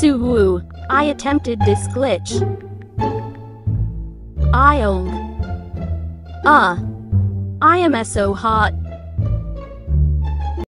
Suwoo. I attempted this glitch. I'll. I am so hot.